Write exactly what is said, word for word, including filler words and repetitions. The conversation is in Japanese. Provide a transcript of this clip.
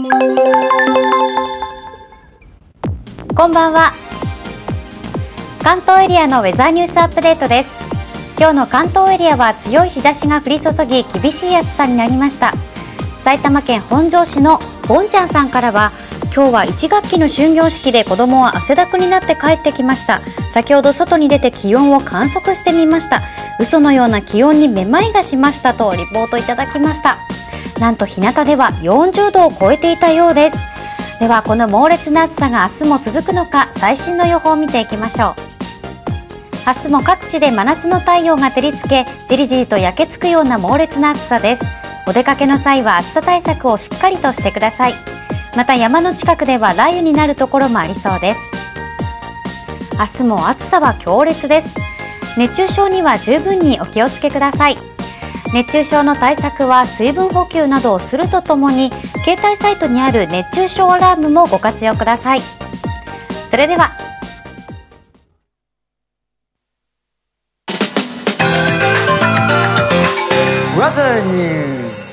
こんばんは。関東エリアのウェザーニュースアップデートです。今日の関東エリアは強い日差しが降り注ぎ、厳しい暑さになりました。埼玉県本庄市のボンちゃんさんからは、今日はいち学期の終業式で子供は汗だくになって帰ってきました。先ほど外に出て気温を観測してみました。嘘のような気温にめまいがしましたとリポートいただきました。なんと日向ではよんじゅうどを超えていたようです。ではこの猛烈な暑さが明日も続くのか、最新の予報を見ていきましょう。明日も各地で真夏の太陽が照りつけ、じりじりと焼けつくような猛烈な暑さです。お出かけの際は暑さ対策をしっかりとしてください。また山の近くでは雷雨になるところもありそうです。明日も暑さは強烈です。熱中症には十分にお気をつけください。熱中症の対策は水分補給などをするとともに、携帯サイトにある熱中症アラームもご活用ください。それではウェザーニュース